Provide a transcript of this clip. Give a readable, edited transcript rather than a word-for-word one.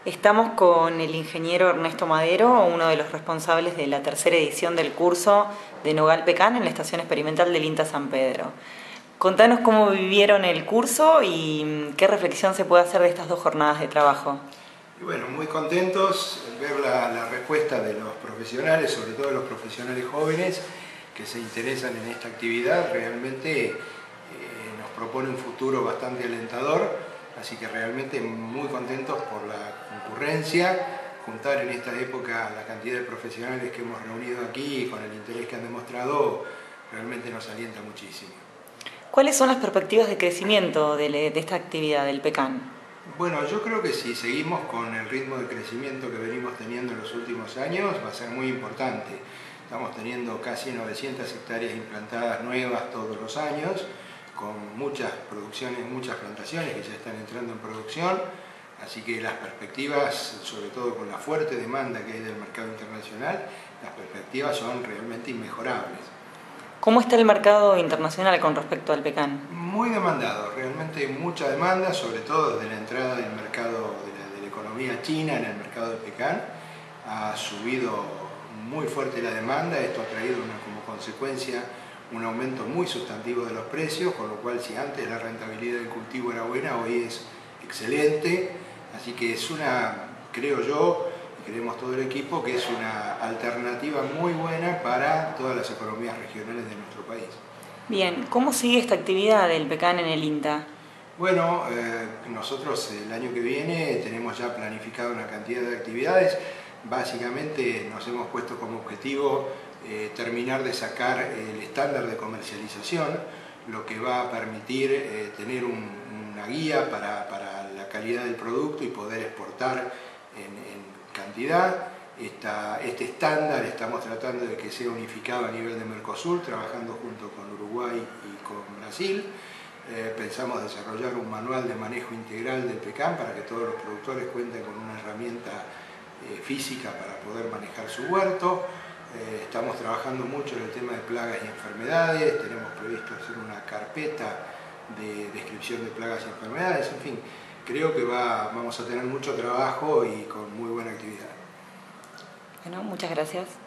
Estamos con el ingeniero Ernesto Madero, uno de los responsables de la tercera edición del curso de Nogal Pecan en la estación experimental del INTA San Pedro. Contanos cómo vivieron el curso y qué reflexión se puede hacer de estas dos jornadas de trabajo. Y bueno, muy contentos de ver la respuesta de los profesionales, sobre todo de los profesionales jóvenes que se interesan en esta actividad. Realmente nos propone un futuro bastante alentador. Así que realmente muy contentos por la concurrencia, juntar en esta época la cantidad de profesionales que hemos reunido aquí y con el interés que han demostrado, realmente nos alienta muchísimo. ¿Cuáles son las perspectivas de crecimiento de esta actividad del Pecan? Bueno, yo creo que si seguimos con el ritmo de crecimiento que venimos teniendo en los últimos años, va a ser muy importante. Estamos teniendo casi 900 hectáreas implantadas nuevas todos los años, con muchas producciones, muchas plantaciones que ya están entrando en producción, así que las perspectivas, sobre todo con la fuerte demanda que hay del mercado internacional, las perspectivas son realmente inmejorables. ¿Cómo está el mercado internacional con respecto al Pecan? Muy demandado, realmente mucha demanda, sobre todo desde la entrada del mercado de la economía china en el mercado del Pecan. Ha subido muy fuerte la demanda, esto ha traído como consecuencia un aumento muy sustantivo de los precios, con lo cual si antes la rentabilidad del cultivo era buena, hoy es excelente, así que es creo yo, y creemos todo el equipo, que es una alternativa muy buena para todas las economías regionales de nuestro país. Bien, ¿cómo sigue esta actividad del Pecan en el INTA? Bueno, nosotros el año que viene tenemos ya planificado una cantidad de actividades. Básicamente nos hemos puesto como objetivo terminar de sacar el estándar de comercialización, lo que va a permitir tener una guía para la calidad del producto y poder exportar en cantidad. Este estándar estamos tratando de que sea unificado a nivel de Mercosur, trabajando junto con Uruguay y con Brasil. Pensamos desarrollar un manual de manejo integral del Pecan para que todos los productores cuenten con una herramienta física para poder manejar su huerto. Estamos trabajando mucho en el tema de plagas y enfermedades, tenemos previsto hacer una carpeta de descripción de plagas y enfermedades, en fin, creo que vamos a tener mucho trabajo y con muy buena actividad. Bueno, muchas gracias.